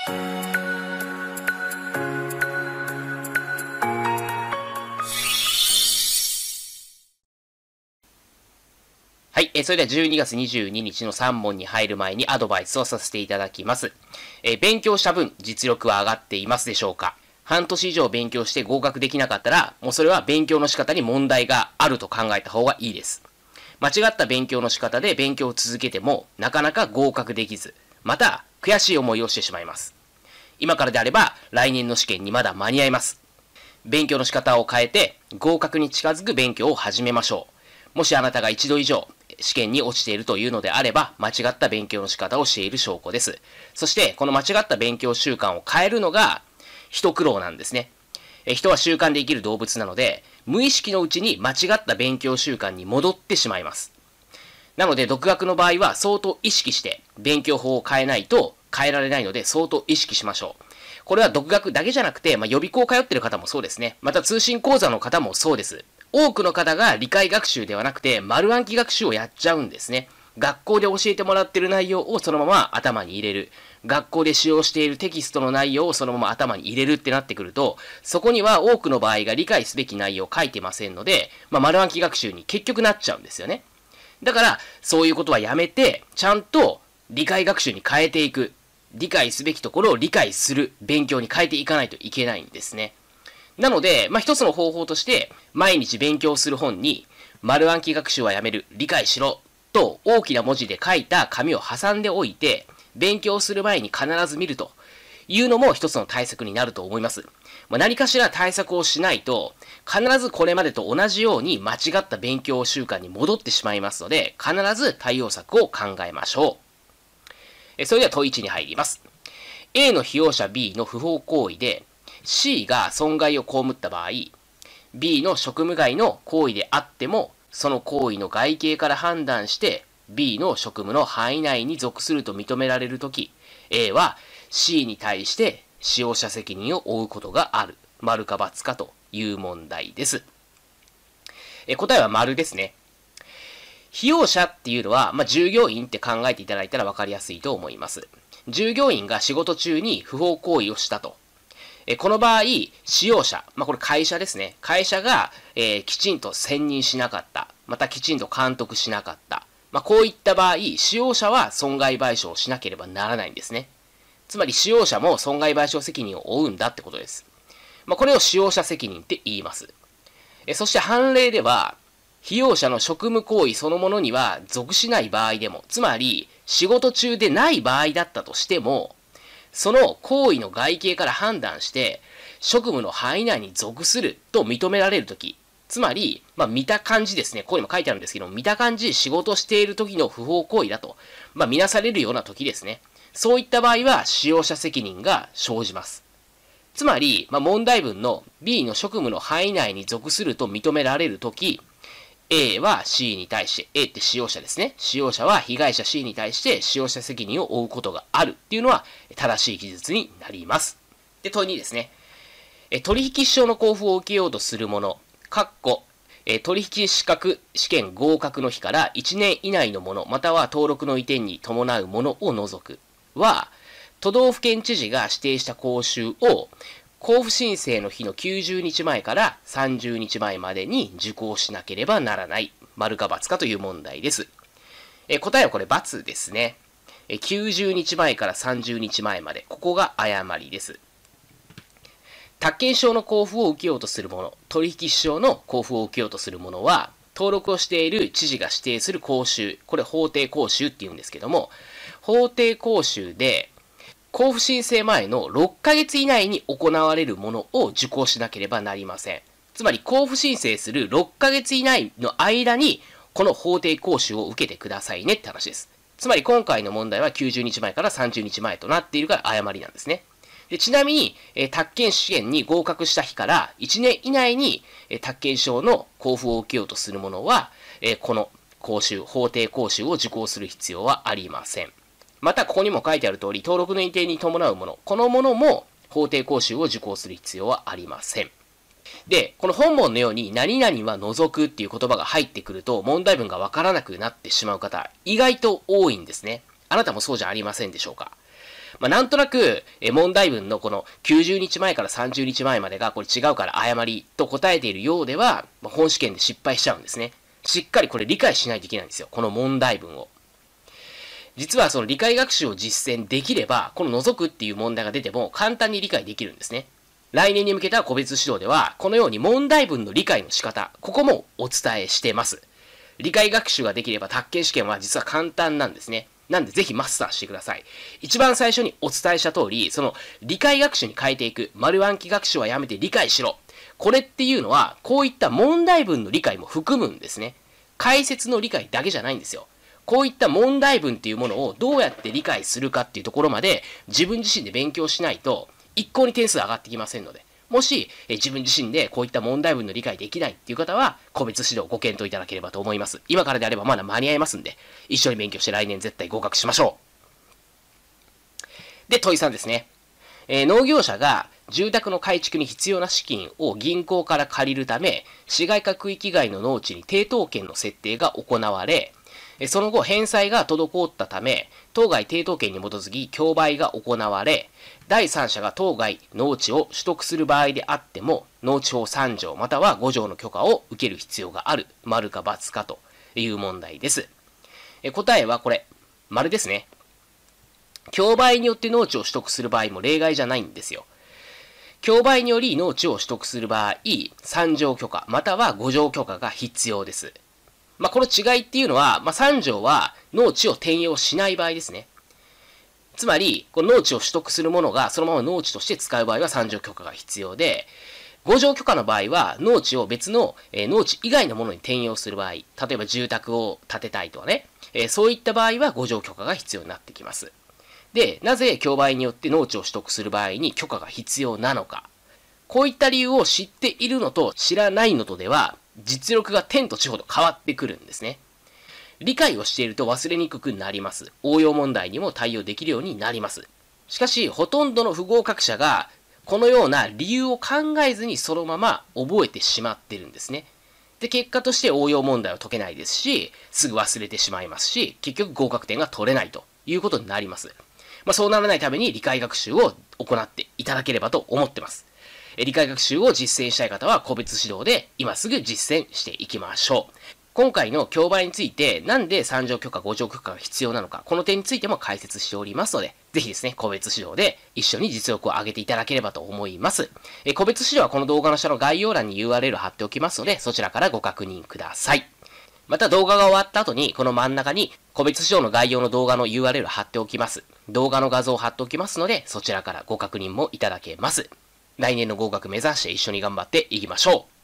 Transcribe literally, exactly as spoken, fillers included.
はい。えー、それではじゅうにがつにじゅうににちのさん問に入る前にアドバイスをさせていただきます。えー、勉強した分、実力は上がっていますでしょうか？半年以上勉強して合格できなかったら、もうそれは勉強の仕方に問題があると考えた方がいいです。間違った勉強の仕方で勉強を続けても、なかなか合格できず、また悔しい思いをしてしまいます。今からであれば、来年の試験にまだ間に合います。勉強の仕方を変えて、合格に近づく勉強を始めましょう。もしあなたが一度以上、試験に落ちているというのであれば、間違った勉強の仕方をしている証拠です。そして、この間違った勉強習慣を変えるのが、一苦労なんですね。え人は習慣で生きる動物なので、無意識のうちに間違った勉強習慣に戻ってしまいます。なので、独学の場合は相当意識して勉強法を変えないと変えられないので、相当意識しましょう。これは独学だけじゃなくて、まあ、予備校通ってる方もそうですね。また通信講座の方もそうです。多くの方が理解学習ではなくて丸暗記学習をやっちゃうんですね。学校で教えてもらっている内容をそのまま頭に入れる。学校で使用しているテキストの内容をそのまま頭に入れるってなってくると、そこには多くの場合が理解すべき内容を書いてませんので、まあ、丸暗記学習に結局なっちゃうんですよね。だから、そういうことはやめて、ちゃんと理解学習に変えていく。理解すべきところを理解する勉強に変えていかないといけないんですね。なので、まあ、一つの方法として、毎日勉強する本に、丸暗記学習はやめる、理解しろ、と大きな文字で書いた紙を挟んでおいて、勉強する前に必ず見るというのも一つの対策になると思います。まあ、何かしら対策をしないと、必ずこれまでと同じように間違った勉強習慣に戻ってしまいますので、必ず対応策を考えましょう。それでは問いいちに入ります。A の被用者 B の不法行為で、C が損害を被った場合、B の職務外の行為であっても、その行為の外形から判断して、B の職務の範囲内に属すると認められるとき、A は C に対して使用者責任を負うことがある。丸か×かという問題です。え答えは丸ですね。被用者っていうのは、まあ、従業員って考えていただいたら分かりやすいと思います。従業員が仕事中に不法行為をしたと。この場合、使用者、まあ、これ会社ですね。会社が、えー、きちんと選任しなかった。またきちんと監督しなかった。まあ、こういった場合、使用者は損害賠償をしなければならないんですね。つまり使用者も損害賠償責任を負うんだってことです。まあ、これを使用者責任って言います。えそして判例では、被用者の職務行為そのものには属しない場合でも、つまり仕事中でない場合だったとしても、その行為の外形から判断して、職務の範囲内に属すると認められるとき、つまり、まあ、見た感じですね、ここにも書いてあるんですけど、見た感じ仕事している時の不法行為だと、まあ、見なされるような時ですね。そういった場合は、使用者責任が生じます。つまり、まあ、問題文の B の職務の範囲内に属すると認められるとき、A は C に対して、A って使用者ですね。使用者は被害者 C に対して使用者責任を負うことがあるっていうのは正しい記述になります。で、問いにですね。取引証の交付を受けようとする者、括弧取引資格試験合格の日からいちねん以内のもの、または登録の移転に伴うものを除くは、都道府県知事が指定した講習を交付申請の日のきゅうじゅうにちまえからさんじゅうにちまえまでに受講しなければならない。丸か×かという問題です。え答えはこれ×ですね。えきゅうじゅうにちまえからさんじゅうにちまえまで。ここが誤りです。宅建証の交付を受けようとする者、取引証の交付を受けようとする者は、登録をしている知事が指定する講習、これ法定講習って言うんですけども、法定講習で、交付申請前のろっかげつ以内に行われるものを受講しなければなりません。つまり交付申請するろっかげつ以内の間にこの法定講習を受けてくださいねって話です。つまり今回の問題はきゅうじゅうにちまえからさんじゅうにちまえとなっているから誤りなんですね。でちなみに、え宅建試験に合格した日からいちねん以内に、え宅建証の交付を受けようとする者は、えこの講習、法定講習を受講する必要はありません。また、ここにも書いてある通り、登録の移転に伴うもの、このものも法定講習を受講する必要はありません。で、この本文のように、何々は除くっていう言葉が入ってくると、問題文がわからなくなってしまう方、意外と多いんですね。あなたもそうじゃありませんでしょうか。 まあ、なんとなく、え問題文のこのきゅうじゅうにちまえからさんじゅうにちまえまでがこれ違うから誤りと答えているようでは、まあ、本試験で失敗しちゃうんですね。しっかりこれ理解しないといけないんですよ。この問題文を。実はその理解学習を実践できれば、この除くっていう問題が出ても簡単に理解できるんですね。来年に向けた個別指導では、このように問題文の理解の仕方、ここもお伝えしています。理解学習ができれば、宅建試験は実は簡単なんですね。なんでぜひマスターしてください。一番最初にお伝えした通り、その理解学習に変えていく、丸暗記学習はやめて理解しろ。これっていうのは、こういった問題文の理解も含むんですね。解説の理解だけじゃないんですよ。こういった問題文っていうものをどうやって理解するかっていうところまで自分自身で勉強しないと一向に点数上がってきませんので、もしえ自分自身でこういった問題文の理解できないっていう方は個別指導をご検討いただければと思います。今からであればまだ間に合いますんで、一緒に勉強して来年絶対合格しましょう。で、問いさんですね。えー、農業者が住宅の改築に必要な資金を銀行から借りるため、市街化区域外の農地に抵当権の設定が行われ、その後、返済が滞ったため、当該抵当権に基づき競売が行われ、第三者が当該農地を取得する場合であっても、農地法さん条またはご条の許可を受ける必要がある、丸か×かという問題です。答えはこれ、丸ですね。競売によって農地を取得する場合も例外じゃないんですよ。競売により農地を取得する場合、さん条許可またはご条許可が必要です。まあ、この違いっていうのは、まあ、さん条は農地を転用しない場合ですね。つまり、この農地を取得する者がそのまま農地として使う場合はさん条許可が必要で、ご条許可の場合は農地を別の、えー、農地以外のものに転用する場合、例えば住宅を建てたいとかね、えー、そういった場合はご条許可が必要になってきます。で、なぜ競売によって農地を取得する場合に許可が必要なのか。こういった理由を知っているのと知らないのとでは、実力が天と地ほど変わってくるんですね。理解をしていると忘れにくくなります。応用問題にも対応できるようになります。しかし、ほとんどの不合格者が、このような理由を考えずにそのまま覚えてしまってるんですね。で、結果として応用問題を解けないですし、すぐ忘れてしまいますし、結局合格点が取れないということになります。まあ、そうならないために理解学習を行っていただければと思ってます。理解学習を実践したい方は個別指導で今すぐ実践していきましょう。今回の競売についてなんでさん条許可ご条許可が必要なのか、この点についても解説しておりますので、ぜひですね、個別指導で一緒に実力を上げていただければと思います。え個別指導はこの動画の下の概要欄に ユーアールエル 貼っておきますので、そちらからご確認ください。また動画が終わった後にこの真ん中に個別指導の概要の動画の ユーアールエル 貼っておきます。動画の画像を貼っておきますので、そちらからご確認もいただけます。来年の合格目指して一緒に頑張っていきましょう。